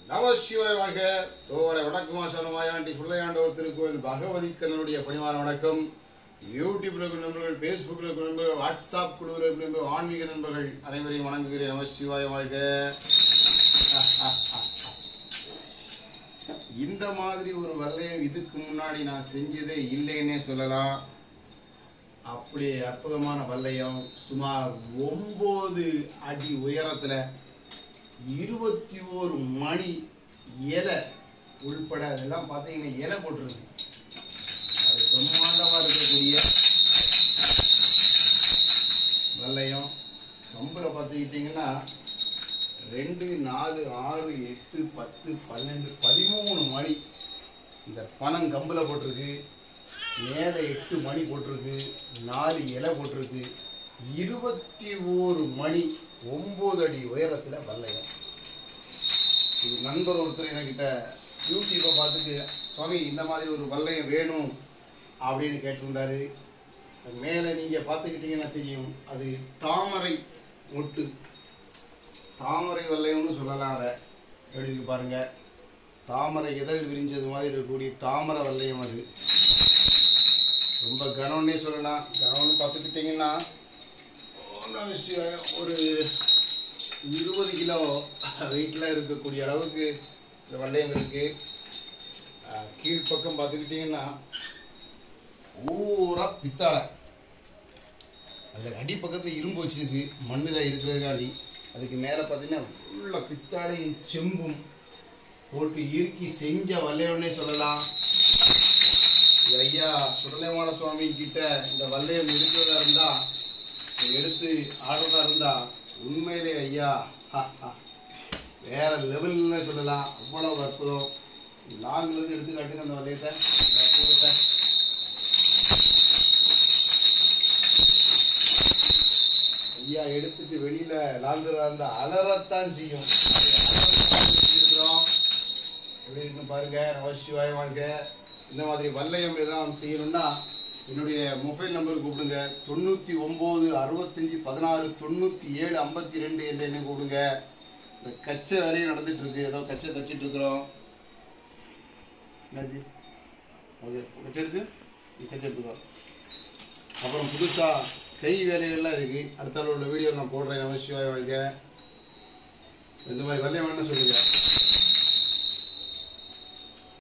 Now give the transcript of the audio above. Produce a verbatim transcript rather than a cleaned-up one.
நமசிவாய வாழ்க தோழ வணக்கமா சரணமாயாண்டி சுள்ளையாண்டவர் திருக்கோயில் பகவதி கண்ணனுடைய பணிவான வணக்கம். யூடியூப்ல இருக்கிற நண்பர்கள், பேஸ்புக்ல இருக்கிற நண்பர்கள், வாட்ஸ்அப் குழுவில் இருக்கிற நண்பர்கள், ஆன்மீக நண்பர்கள் அனைவரையும் வணங்குகிறேன். நமசிவாய வாழ்க. இந்த மாதிரி ஒரு வல்லையம் இதுக்கு முன்னாடி நான் செஞ்சதே இல்லைன்னே சொல்லலாம். அப்படி அற்புதமான வல்லையம், சுமார் ஒன்பது அடி உயரத்துல இருபத்தி ஒரு மணி இலை உள்பட அதெல்லாம் பார்த்தீங்கன்னா இலை போட்டிருக்கு. அது பிரம்மாண்டமாக இருக்கக்கூடிய வல்லையம். கம்பில் பார்த்துக்கிட்டிங்கன்னா ரெண்டு நாலு ஆறு எட்டு பத்து பன்னெண்டு பதிமூணு மணி இந்த பணம் கம்பில் போட்டிருக்கு. மேலே எட்டு மணி போட்டிருக்கு, நாலு இலை போட்டிருக்கு. இருபத்தி ஓரு மணி ஒன்பது அடி உயரத்தில் வல்லையம். இது நண்பர் ஒருத்தர் என்கிட்ட யூடியூப்பை பார்த்துட்டு, சுவாமி இந்த மாதிரி ஒரு வல்லையம் வேணும் அப்படின்னு கேட்டிருந்தாரு. மேலே நீங்கள் பார்த்துக்கிட்டீங்கன்னா தெரியும், அது தாமரை மொட்டு, தாமரை வல்லையம்னு சொல்லலாம். அதை எப்படி இருக்கு பாருங்க, தாமரை இதழ் விரிஞ்சது மாதிரி இருக்கக்கூடிய தாமரை வல்லையம். அது ரொம்ப கனம்னே சொல்லலாம். கனம்னு பார்த்துக்கிட்டிங்கன்னா விஷயம் ஒரு இருபது கிலோ வெயிட்டில் இருக்கக்கூடிய அளவுக்கு இந்த வல்லையம் இருக்கு. கீழ்ப்பக்கம் பார்த்துக்கிட்டிங்கன்னா ஊரா பித்தாளை, அதில் அடிப்பக்கத்தில் இரும்பு வச்சிருக்கு மண்ணில் இருக்கிறதுக்காண்டி. அதுக்கு மேலே பார்த்தீங்கன்னா உள்ள பித்தாளையும் செம்பும் போட்டு இறுக்கி செஞ்ச வல்லையம்னே சொல்லலாம். ஐயா சுடலைமான சுவாமி கிட்ட இந்த வல்லையம் இருக்கிறதா இருந்தா எடுத்து ஆடுறதா இருந்தா உண்மையிலே ஐயா வேற லெவல்னு சொல்லலாம். அவ்வளவு அற்புதம். லாங்ல இருந்து எடுத்து காட்டுங்க அந்த வல்லையத்தை. ஐயா எடுத்துட்டு வெளியில லாங்குறா இருந்தா அலறத்தான் செய்யும். எப்படி இருக்குன்னு பாருங்க. நமசிவாய வாழ்க. இந்த மாதிரி வல்லையம் எதாவது செய்யணும்னா என்னுடைய மொபைல் நம்பர் கூப்பிடுங்க. தொண்ணூற்றி ஒம்பது அறுபத்தஞ்சி பதினாறு தொண்ணூற்றி ஏழு ஐம்பத்தி ரெண்டு என்ற எண்ணை கூப்பிடுங்க. இந்த கச்சை வேலையும் நடந்துட்டு இருக்கு. ஏதோ கச்சை தச்சிட்டு இருக்கிறோம். என்னாச்சு? ஓகே, கச்சை எடுத்து கச்சை எடுத்துக்கோ. அப்புறம் புதுசாக கை வேலைகள்லாம் இருக்குது. அடுத்த உள்ள வீடியோ நான் போடுறேன். நமசிவாய வாழ்க. இந்த மாதிரி வல்லையம் வேணும்னு சொல்லுங்கள்.